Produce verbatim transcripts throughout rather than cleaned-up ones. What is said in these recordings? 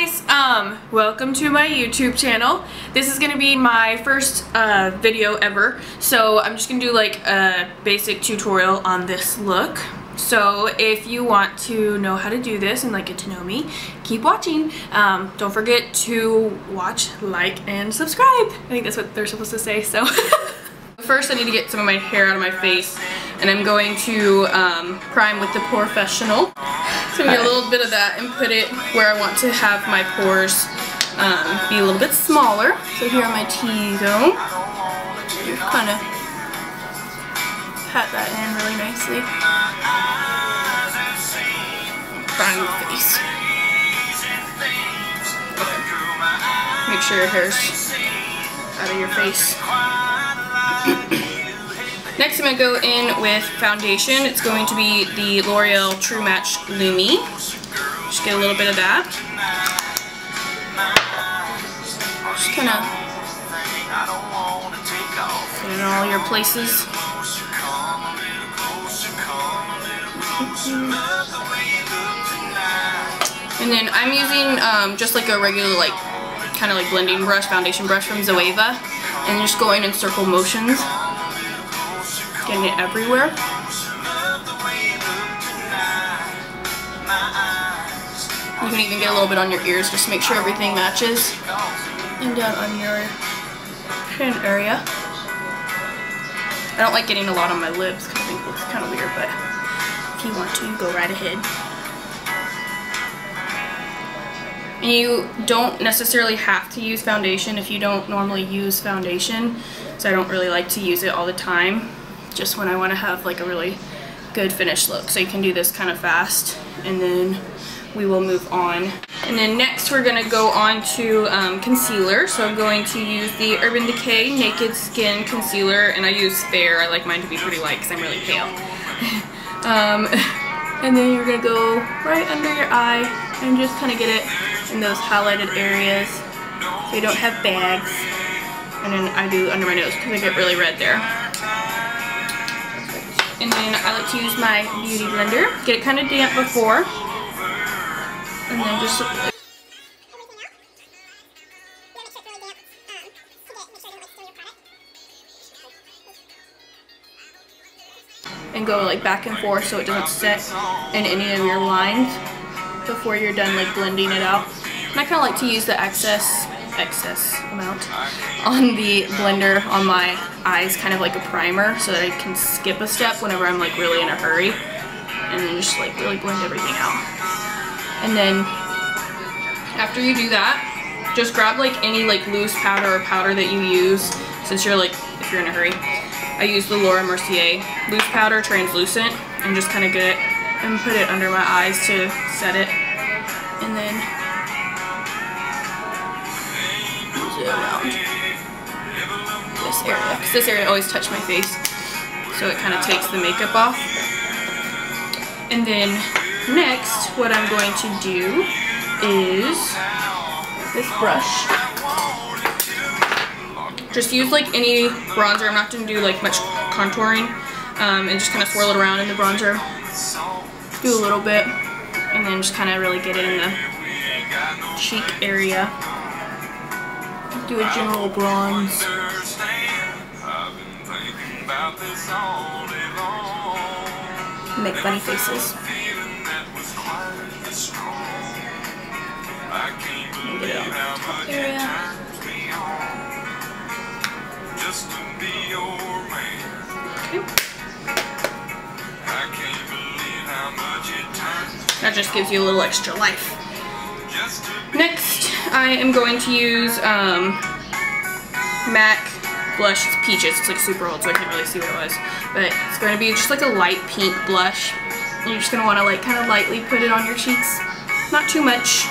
guys, um, welcome to my YouTube channel. This is gonna be my first uh, video ever, so I'm just gonna do like a basic tutorial on this look. So if you want to know how to do this and like get to know me, keep watching. Um, don't forget to watch, like, and subscribe. I think that's what they're supposed to say, so. First I need to get some of my hair out of my face, and I'm going to um, prime with the Porefessional. So get a little bit of that and put it where I want to have my pores um, be a little bit smaller. So here on my T-zone, just kind of pat that in really nicely. Prime the face. Okay. Make sure your hair's out of your face. Next I'm going to go in with foundation. It's going to be the L'Oreal True Match Lumi. Just get a little bit of that. Just kind of put it in all your places. And then I'm using um, just like a regular like kind of like blending brush, foundation brush from Zoeva, and just going in circle motions. Getting it everywhere. You can even get a little bit on your ears, just to make sure everything matches. And down on your chin area. I don't like getting a lot on my lips because I think it looks kind of weird, but if you want to, go right ahead. And you don't necessarily have to use foundation if you don't normally use foundation. So I don't really like to use it all the time. Just when I want to have like a really good finished look. So you can do this kind of fast, and then we will move on. And then next we're going to go on to um, concealer. So I'm going to use the Urban Decay Naked Skin Concealer, and I use Fair. I like mine to be pretty light because I'm really pale. um, and then you're going to go right under your eye and just kind of get it in those highlighted areas so you don't have bags. And then I do under my nose because I get really red there. And then I like to use my beauty blender. Get it kind of damp before. And then just and go like back and forth so it doesn't set in any of your lines before you're done like blending it out. And I kind of like to use the excess excess amount on the blender on my eyes, kind of like a primer, so that I can skip a step whenever I'm like really in a hurry, and then just like really blend everything out. And then after you do that, just grab like any like loose powder or powder that you use, since you're like, if you're in a hurry. I use the Laura Mercier loose powder, translucent, and just kind of get it and put it under my eyes to set it, and then around this area, because this area always touches my face, so it kind of takes the makeup off. And then next what I'm going to do is this brush. Just use like any bronzer. I'm not going to do like much contouring, um, and just kind of swirl it around in the bronzer. Do a little bit, and then just kind of really get it in the cheek area. Do a general bronze. Make funny faces. And get it on the top area. Okay. That just gives you a little extra life. Next, I am going to use um, MAC blush. It's Peaches. It's like super old, so I can't really see what it was. But it's going to be just like a light pink blush. And you're just going to want to like kind of lightly put it on your cheeks. Not too much.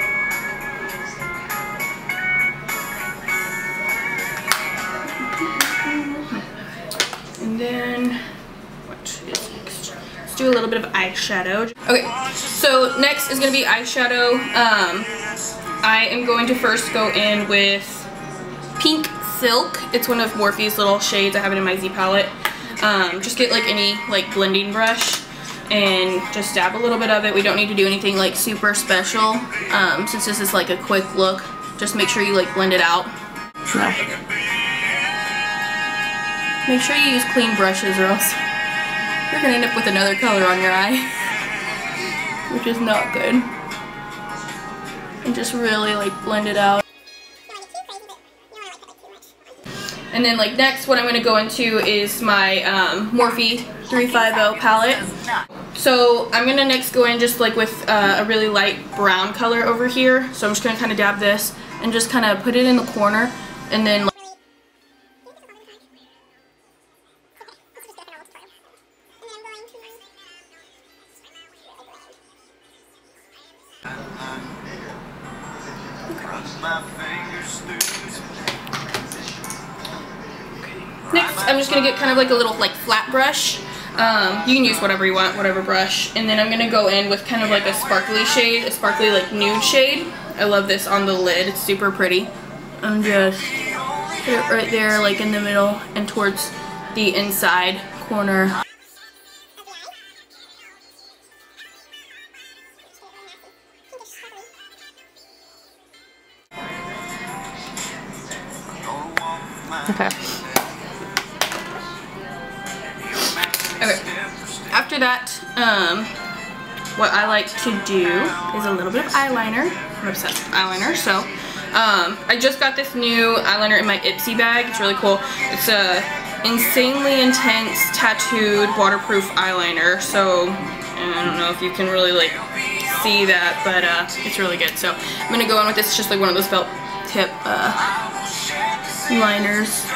And then, what is next? Let's do a little bit of eyeshadow. Okay, so next is going to be eyeshadow. Um, I am going to first go in with Pink Silk. It's one of Morphe's little shades. I have it in my Z palette. Um, just get like any like blending brush and just dab a little bit of it. We don't need to do anything like super special. Um, since this is like a quick look, just make sure you like blend it out. No. Make sure you use clean brushes or else you're gonna end up with another color on your eye, which is not good. And just really like blend it out. And then like next, what I'm gonna go into is my um, Morphe three fifty palette. So I'm gonna next go in just like with uh, a really light brown color over here. So I'm just gonna kind of dab this and just kind of put it in the corner, and then like, next, I'm just going to get kind of like a little like flat brush. Um, you can use whatever you want, whatever brush. And then I'm going to go in with kind of like a sparkly shade, a sparkly like nude shade. I love this on the lid. It's super pretty. I'm just put it right there like in the middle and towards the inside corner. Okay. Okay. After that, um, what I like to do is a little bit of eyeliner. I'm obsessed with eyeliner, so um, I just got this new eyeliner in my Ipsy bag. It's really cool. It's a insanely intense tattooed waterproof eyeliner. So I don't know if you can really like see that, but uh, it's really good. So I'm gonna go in with this. It's just like one of those felt tip uh, liners.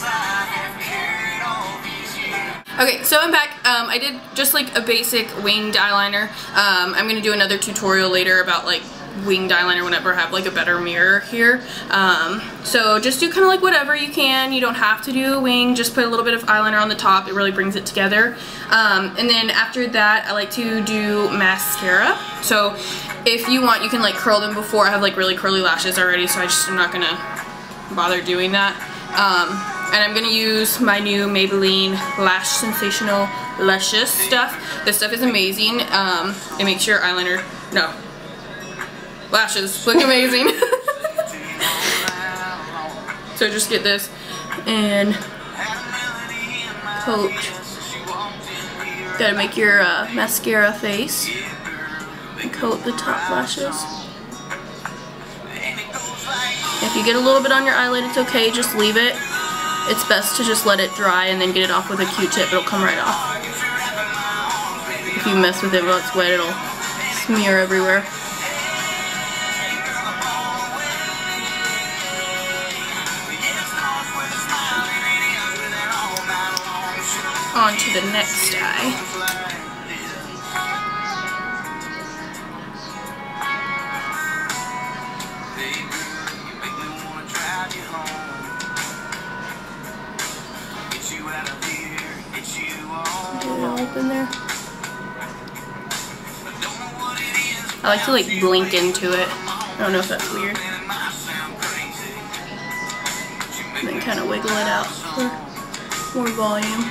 Okay, so I'm back. Um, I did just like a basic winged eyeliner. Um, I'm gonna do another tutorial later about like winged eyeliner whenever I have like a better mirror here. Um, so just do kind of like whatever you can. You don't have to do a wing. Just put a little bit of eyeliner on the top. It really brings it together. Um, and then after that, I like to do mascara. So if you want, you can like curl them before. I have like really curly lashes already, so I just am not gonna bother doing that. Um, and I'm gonna use my new Maybelline Lash Sensational Luscious stuff. This stuff is amazing. Um, it makes your eyeliner, no, lashes look amazing. So just get this and coat. Gotta make your uh, mascara face and coat the top lashes. If you get a little bit on your eyelid, it's okay, just leave it. It's best to just let it dry and then get it off with a Q-tip. It'll come right off. If you mess with it while it's wet, it'll smear everywhere. On to the next eye. In there. I like to like blink into it. I don't know if that's weird. And then kind of wiggle it out for more volume.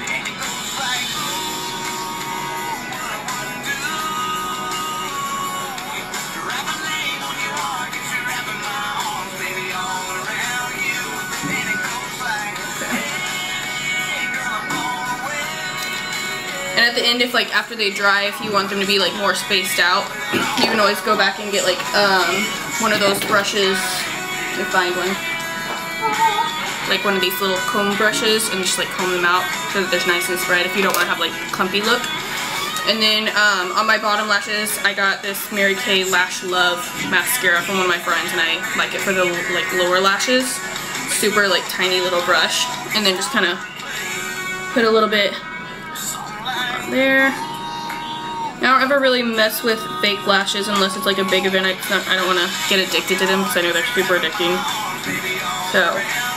And at the end, if like after they dry, if you want them to be like more spaced out, you can always go back and get like um, one of those brushes, and find one, like one of these little comb brushes, and just like comb them out so that they're nice and spread if you don't want to have like a clumpy look. And then um, on my bottom lashes, I got this Mary Kay Lash Love mascara from one of my friends, and I like it for the like lower lashes. Super like tiny little brush, and then just kind of put a little bit there. I don't ever really mess with fake lashes unless it's like a big event. I, not, I don't want to get addicted to them because I know they're super addicting. So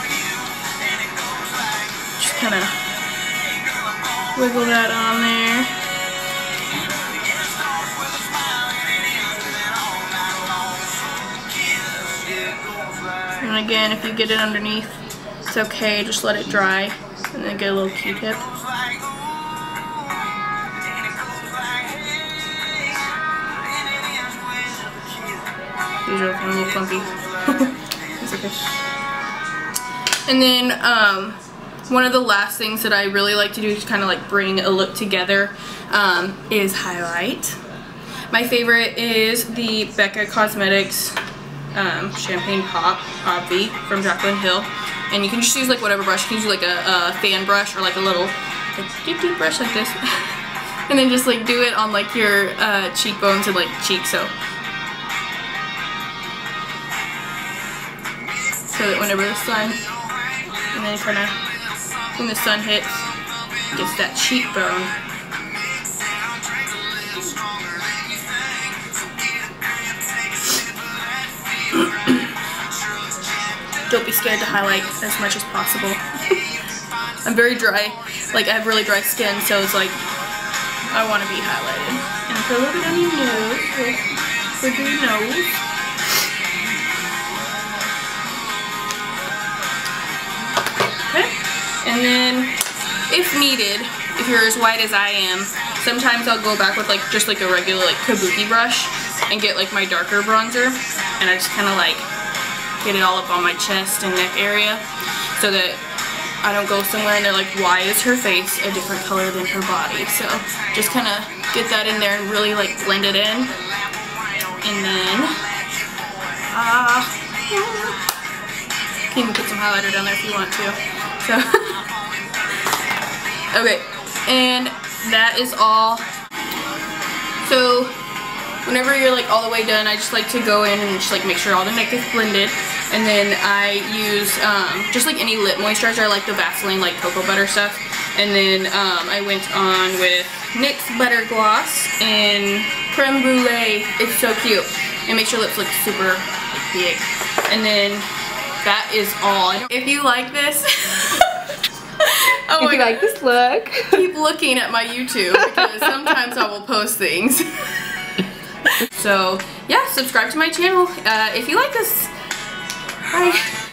just kind of wiggle that on there. And again, if you get it underneath, it's okay. Just let it dry and then get a little Q-tip. These are looking a little clumpy. It's okay. And then um, one of the last things that I really like to do to kind of like bring a look together um, is highlight. My favorite is the Becca Cosmetics um, Champagne Pop Obvi from Jaclyn Hill. And you can just use like whatever brush. You can use like a, a fan brush or like a little like, deep deep brush like this. And then just like do it on like your uh, cheekbones and like cheeks, so. So that whenever the sun, and then kind of, when the sun hits, gets that cheekbone. Don't be scared to highlight as much as possible. I'm very dry, like I have really dry skin, so it's like, I want to be highlighted. And put a little bit on your nose, for your nose. Okay, and then, if needed, if you're as white as I am, sometimes I'll go back with like just like a regular like kabuki brush and get like my darker bronzer, and I just kind of like get it all up on my chest and neck area so that I don't go somewhere and they're like, why is her face a different color than her body? So just kind of get that in there and really like blend it in. And then, ah, uh, you can even put some highlighter down there if you want to. So, okay, and that is all. So, whenever you're like all the way done, I just like to go in and just like make sure all the neck is blended. And then I use um, just like any lip moisturizer, I like the Vaseline like cocoa butter stuff. And then um, I went on with NYX Butter Gloss in Creme Brulee. It's so cute. It makes your lips look super like, big. And then that is all. If you like this, oh if you God. like this look, keep looking at my YouTube because sometimes I will post things. So yeah, subscribe to my channel uh, if you like this. Bye.